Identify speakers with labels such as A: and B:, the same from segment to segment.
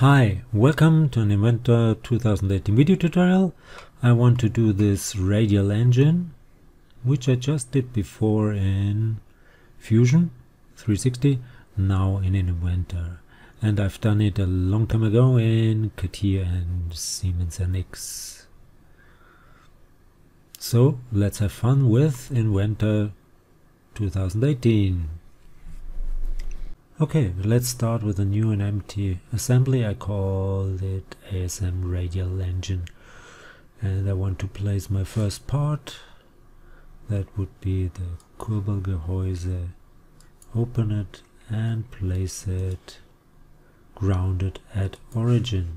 A: Hi, welcome to an Inventor 2018 video tutorial. I want to do this radial engine, which I just did before in Fusion 360, now in Inventor. And I've done it a long time ago in CATIA and Siemens NX. So let's have fun with Inventor 2018. Okay, let's start with a new and empty assembly. I call it ASM radial engine, and I want to place my first part. That would be the Kurbelgehäuse. Open it and place it grounded at origin.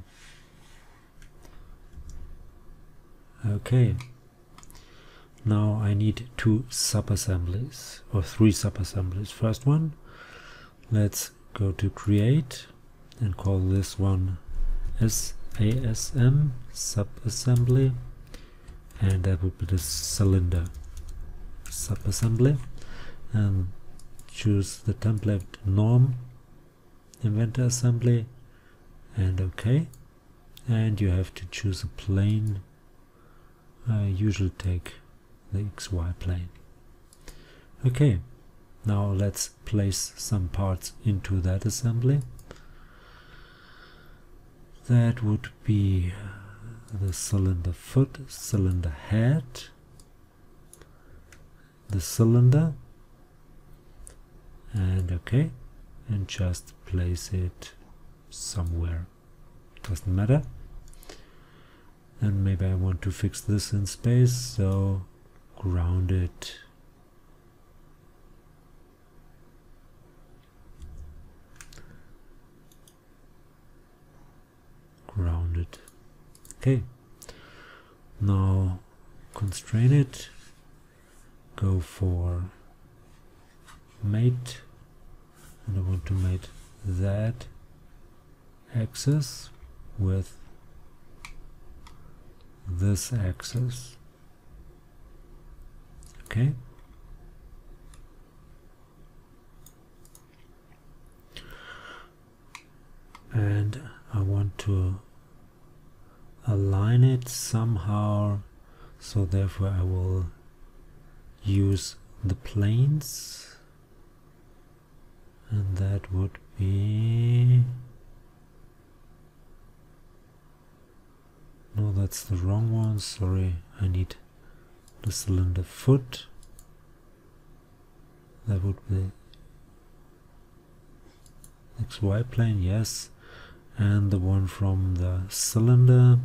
A: Okay, now I need two sub-assemblies or three sub-assemblies. First one, let's go to create and call this one ASM sub-assembly, and that would be the cylinder sub-assembly, and choose the template norm Inventor assembly and OK, and you have to choose a plane. I usually take the XY plane. Okay, now let's place some parts into that assembly. That would be the cylinder foot, cylinder head, the cylinder, and OK, and just place it somewhere, doesn't matter. And maybe I want to fix this in space, so ground it. Grounded. Okay, now constrain it, go for mate, and I want to mate that axis with this axis. Okay, and I want to align it somehow, so therefore I will use the planes, and that would be, no, that's the wrong one, sorry, I need the cylinder foot. That would be XY plane, yes, and the one from the cylinder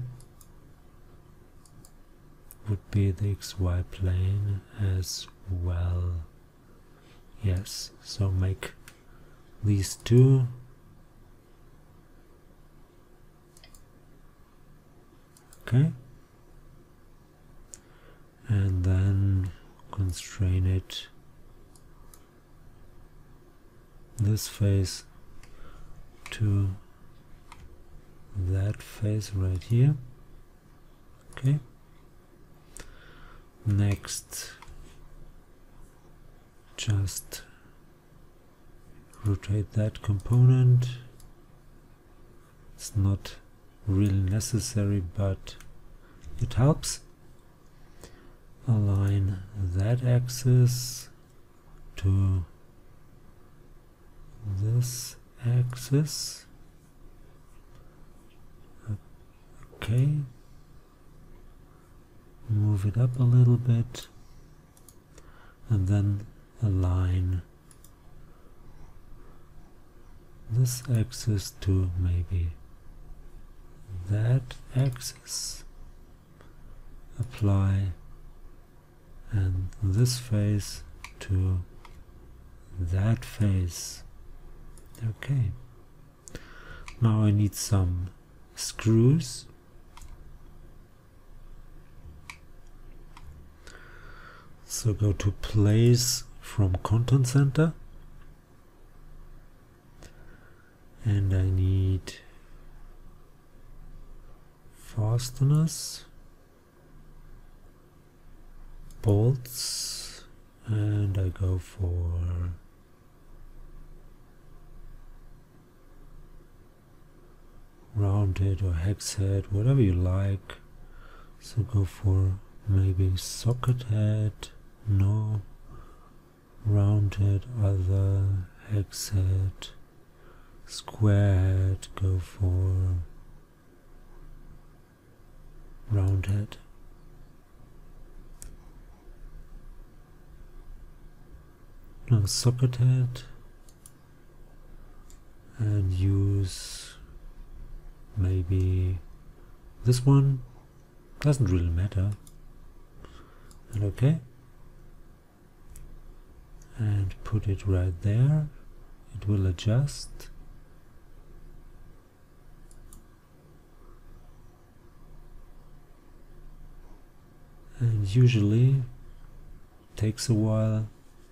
A: would be the XY plane as well. Yes, so make these two. Okay, and then constrain it, this face to that face right here. Okay, next just rotate that component. It's not really necessary, but it helps. Align that axis to this axis. Okay, move it up a little bit, and then align this axis to maybe that axis. Apply, and this face to that face. Okay, now I need some screws. So go to place from content center, and I need fasteners, bolts, and I go for rounded or hex head, whatever you like. So go for maybe socket head, no, rounded, other, hex head, square head, go for round head. Now socket head, and use maybe this one, doesn't really matter, and okay, and put it right there. It will adjust. And usually takes a while.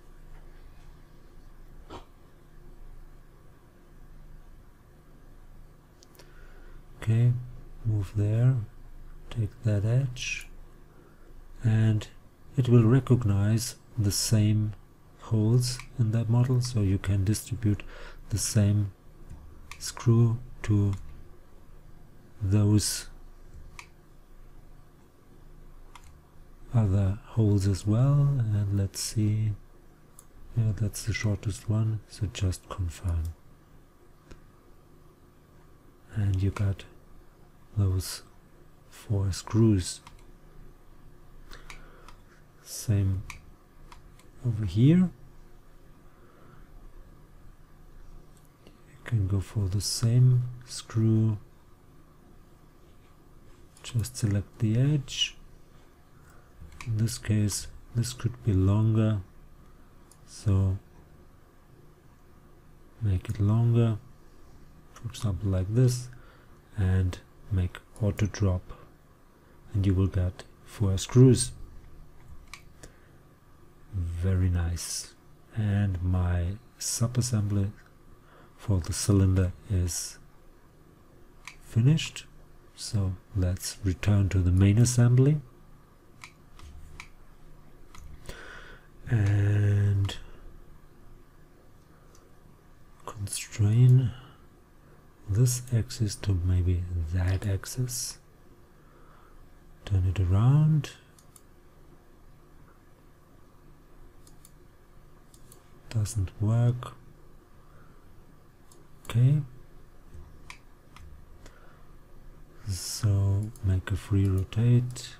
A: Okay, move there, take that edge, and it will recognize the same holes in that model, so you can distribute the same screw to those other holes as well. And let's see, yeah, that's the shortest one, so just confirm. And you got those 4 screws. Same over here. You can go for the same screw. Just select the edge. In this case, this could be longer, so make it longer, for example like this, and make auto drop, and you will get 4 screws. Very nice. And my sub-assembly for the cylinder is finished, so let's return to the main assembly and constrain this axis to maybe that axis, turn it around, doesn't work, okay, so make a free rotate,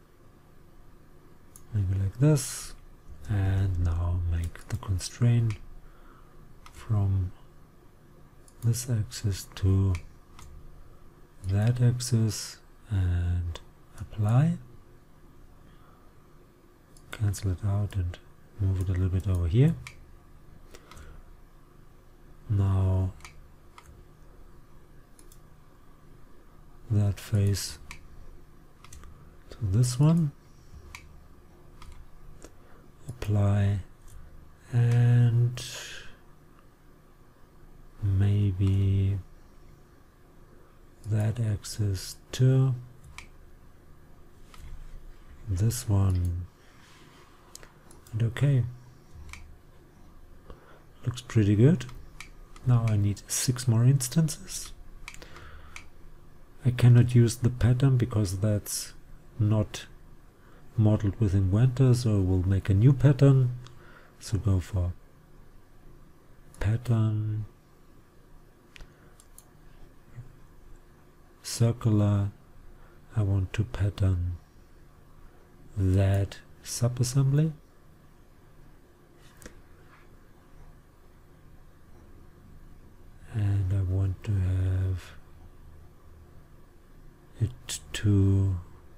A: maybe like this, and now make the constraint from this axis to that axis and apply, cancel it out and move it a little bit over here. Now that face to this one, apply, and maybe that axis to this one, and okay, looks pretty good. Now I need 6 more instances. I cannot use the pattern because that's not modeled with Inventor, so we'll make a new pattern. So go for pattern, circular. I want to pattern that sub-assembly. And I want to have it to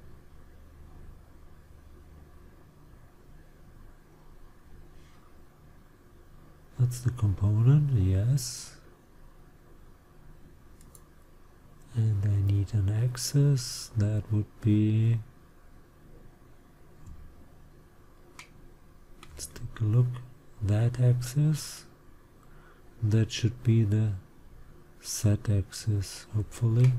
A: that's the component, yes. And I need an axis, that would be, let's take a look, that axis. That should be the set axis, hopefully.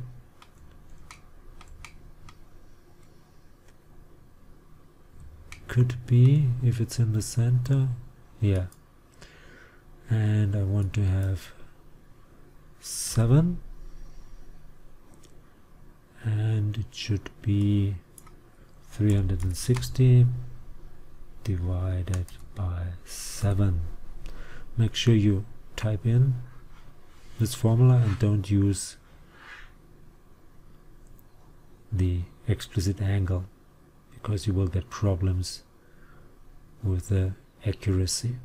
A: Could be, if it's in the center, yeah. And I want to have 7. and it should be 360 divided by 7. Make sure you type in this formula and don't use the explicit angle, because you will get problems with the accuracy.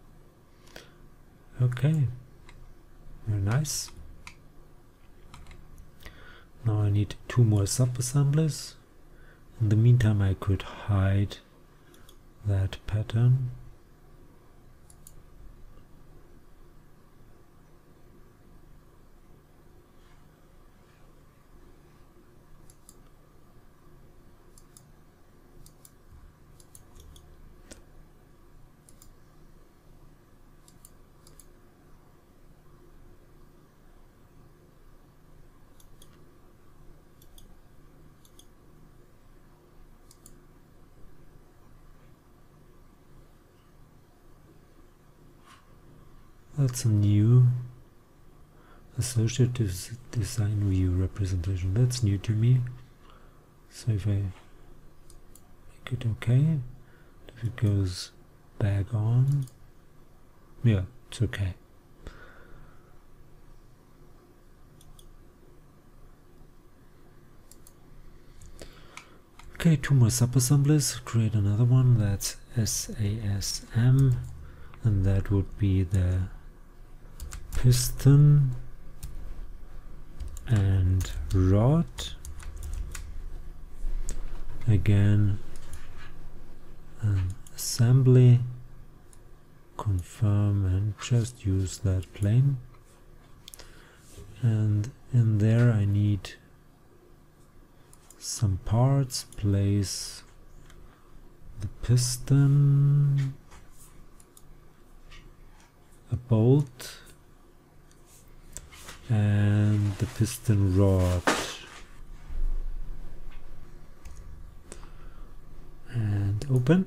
A: Okay, very nice. Now I need 2 more sub-assemblies. In the meantime I could hide that pattern. That's a new associative design view representation. That's new to me. So if I make it okay, if it goes back on, yeah, it's okay. Okay, 2 more sub-assemblies. Create another one. That's SASM, and that would be the piston and rod. Again, an assembly, confirm, and just use that plane. And in there I need some parts. Place the piston, a bolt, and the piston rod, and open.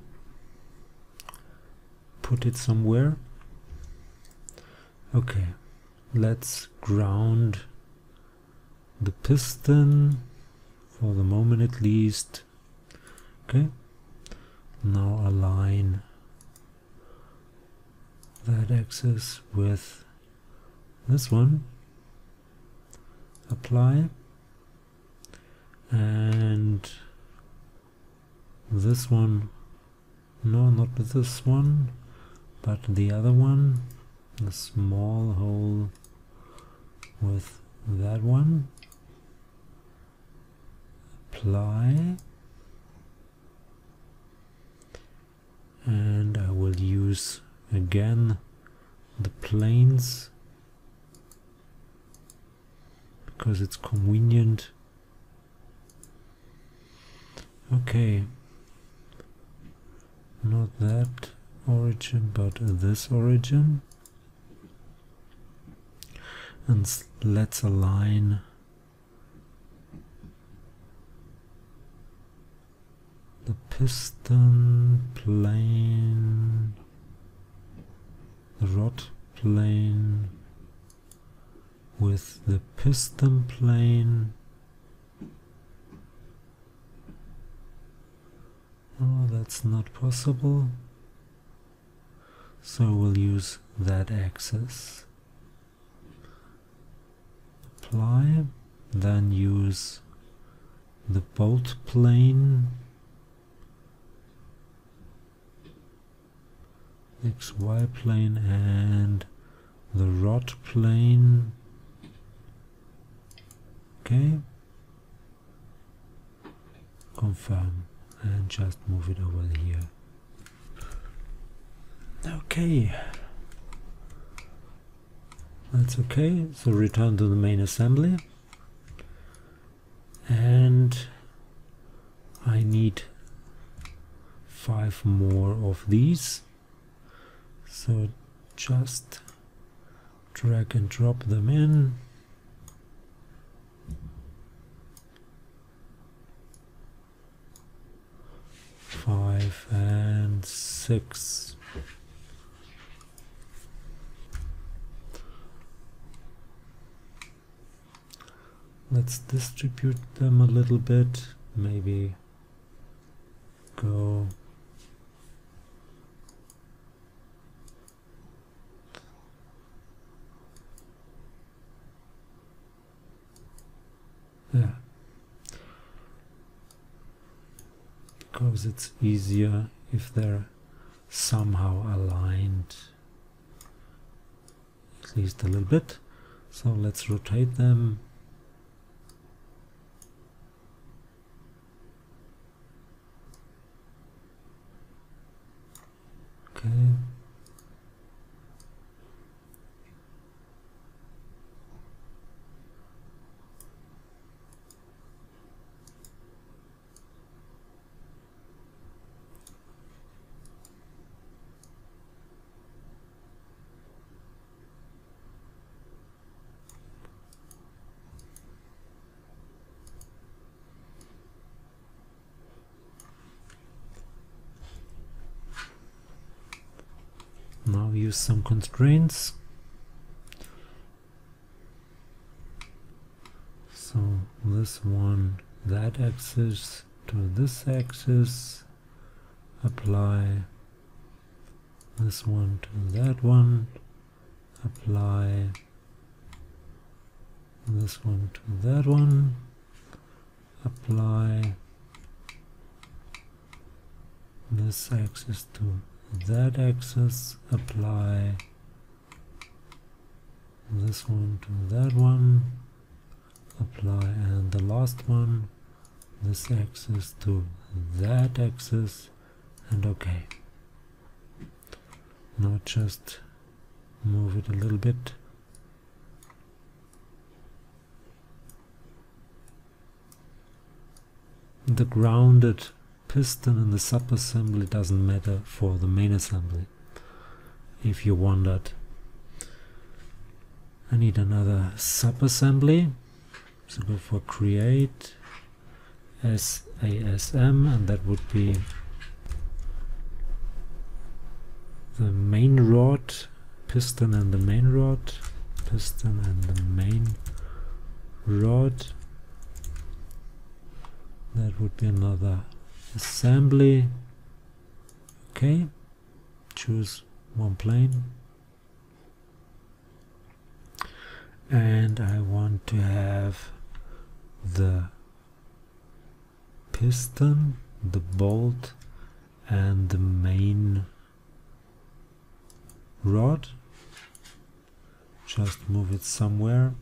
A: Put it somewhere. Okay, let's ground the piston for the moment at least. Okay, now align that axis with this one. Apply, and this one, no, not this one, but the other one, the small hole with that one. Apply, and I will use again the planes because it's convenient. Okay, not that origin but this origin, and let's align the piston plane, the rod plane with the piston plane. Oh, that's not possible, so we'll use that axis. Apply, then use the bolt plane, XY plane, and the rod plane. Okay, confirm, and just move it over here. Okay, that's okay. So return to the main assembly, and I need 5 more of these, so just drag and drop them in. Five and 6. Let's distribute them a little bit, maybe go there, because it's easier if they're somehow aligned, at least a little bit. So let's rotate them. Okay. Now use some constraints. So this one, that axis to this axis, apply. This one to that one, apply. This one to that one, apply. This axis to that axis, apply. This one to that one, apply. And the last one, this axis to that axis, and OK. Now just move it a little bit. The grounded piston in the subassembly doesn't matter for the main assembly, if you wondered. I need another subassembly, so go for create SASM, and that would be the main rod, piston and the main rod, piston and the main rod. That would be another assembly. Okay, choose one plane, and I want to have the piston, the bolt, and the main rod. Just move it somewhere.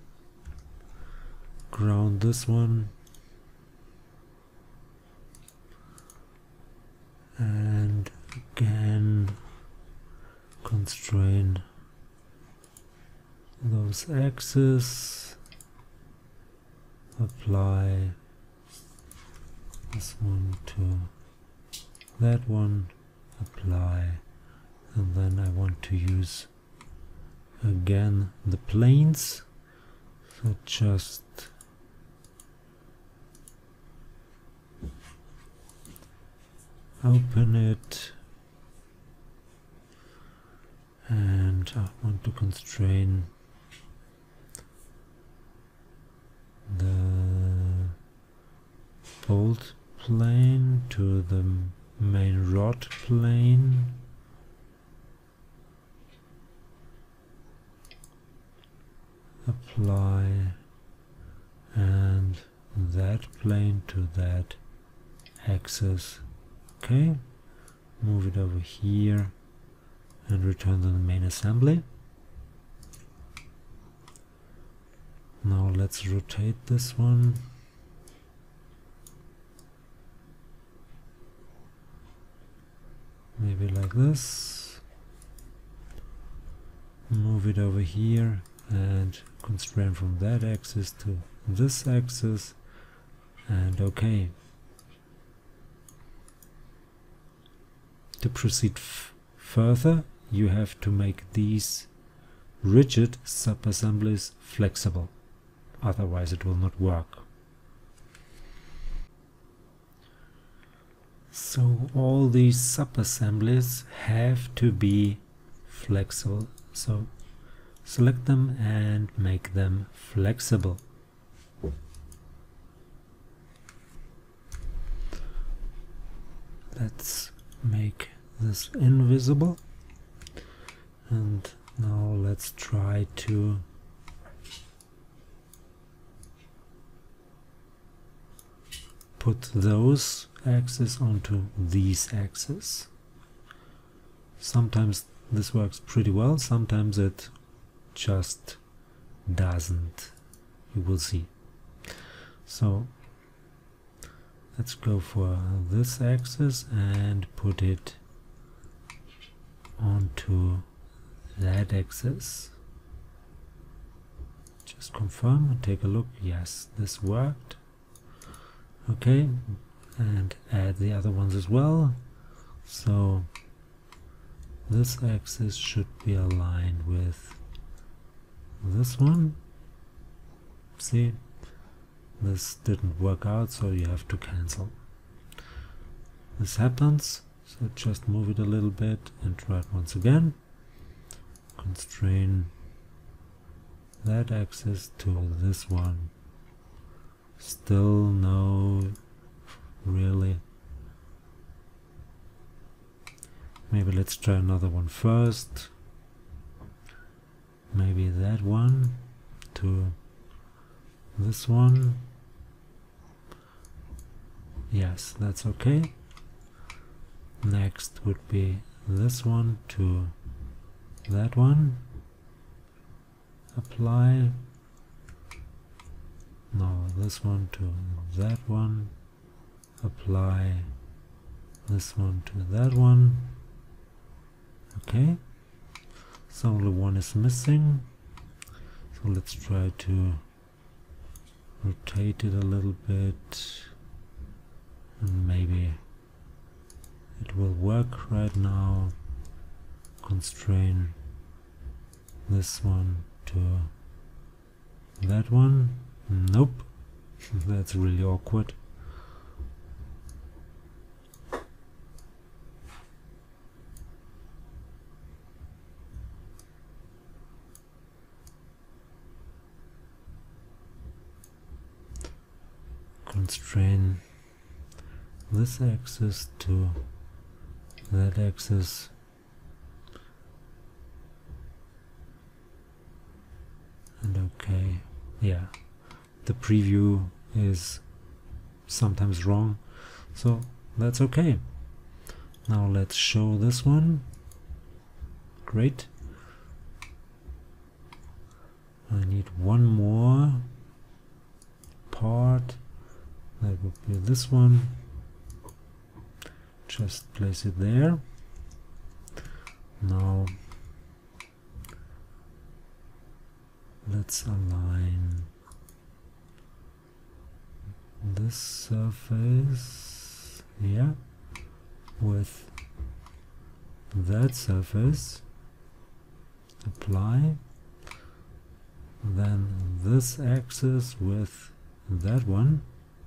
A: Ground this one. And again constrain those axes, apply this one to that one, apply, and then I want to use again the planes, so just open it, and I want to constrain the bolt plane to the main rod plane, apply, and that plane to that axis. Okay, move it over here and return to the main assembly. Now let's rotate this one. Maybe like this. Move it over here and constrain from that axis to this axis, and OK. To proceed further, you have to make these rigid subassemblies flexible, otherwise it will not work. So all these subassemblies have to be flexible, so select them and make them flexible. let's make this invisible, and now let's try to put those axes onto these axes. Sometimes this works pretty well, sometimes it just doesn't. You will see. So let's go for this axis and put it onto that axis. Just confirm and take a look. Yes, this worked. Okay, and add the other ones as well. So this axis should be aligned with this one. See, this didn't work out, so you have to cancel. This happens, so just move it a little bit and try it once again. Constrain that axis to this one. Still no, really. Maybe let's try another one first. Maybe that one to this one. Yes, that's okay. Next would be this one to that one. Apply. Now this one to that one. Apply. This one to that one. Okay. So only one is missing. So let's try to rotate it a little bit, and maybe it will work right now. Constrain this one to that one. Nope. That's really awkward. Constrain this axis to that axis. And okay, yeah, the preview is sometimes wrong, so that's okay. Now let's show this one. Great. I need one more part. That would be this one. Just place it there. Now let's align this surface, yeah, with that surface. Apply. Then this axis with that one.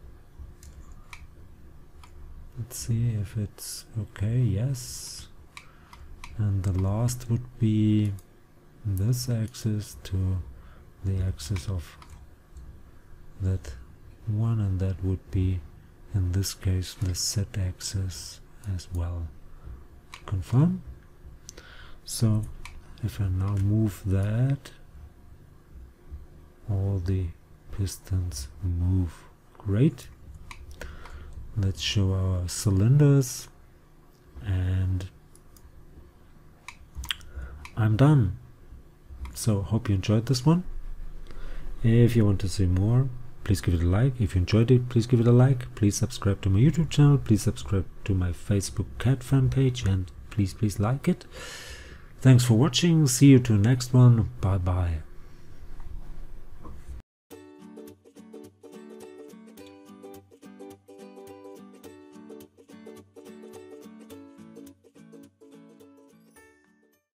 A: Let's see if it's okay. Yes. And the last would be this axis to the axis of that one, and that would be in this case the Z axis as well. Confirm. So if I now move that, all the pistons move. Great. Let's show our cylinders, and I'm done. So hope you enjoyed this one. If you want to see more, please give it a like. If you enjoyed it, please give it a like. Please subscribe to my YouTube channel. Please subscribe to my Facebook CAD fan page, and please like it. Thanks for watching. See you to the next one. Bye bye.